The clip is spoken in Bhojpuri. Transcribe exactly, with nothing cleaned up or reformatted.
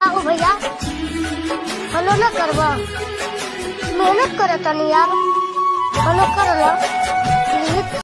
आओ भैया हेलो ना करवा मेहनत करे तनी यार हेलो कर लो।